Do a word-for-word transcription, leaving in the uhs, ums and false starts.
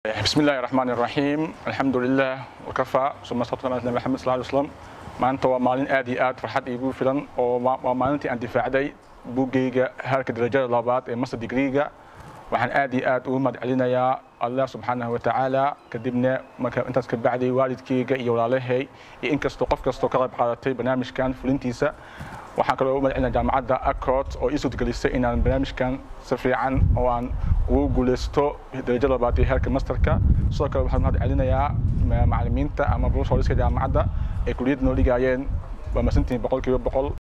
بسم الله الرحمن الرحيم الحمد لله وكفى ثم صلى على محمد صلى الله عليه وسلم maanta waa maalin aad iyo aad farxad iigu filan oo waa maalintii aan difaacday buugayga heerka darajada labaad ee master degree-ga waxaan aad iyo aad ugu mahadcelinayaa Allah subhanahu wa ta'ala kadibna marka intaas ka bacday waalidkayga iyo walaalahay iyo inkastoo qof kastoo ka qayb qaadatay barnaamijkan fulintiisa waxaan kaloo u mahadcelinayaa jaamacadda Accord oo ii suurtagelisay inaan barnaamijkan si fiican oo aan ugu guuleysto darajada labaad ee heerka masterka sidoo kale waxaan mahadcelinayaa macallimiinta ama professoriska jaamacadda ee kuliyad noo dhigayeen waa masantiin boqolkiiba boqol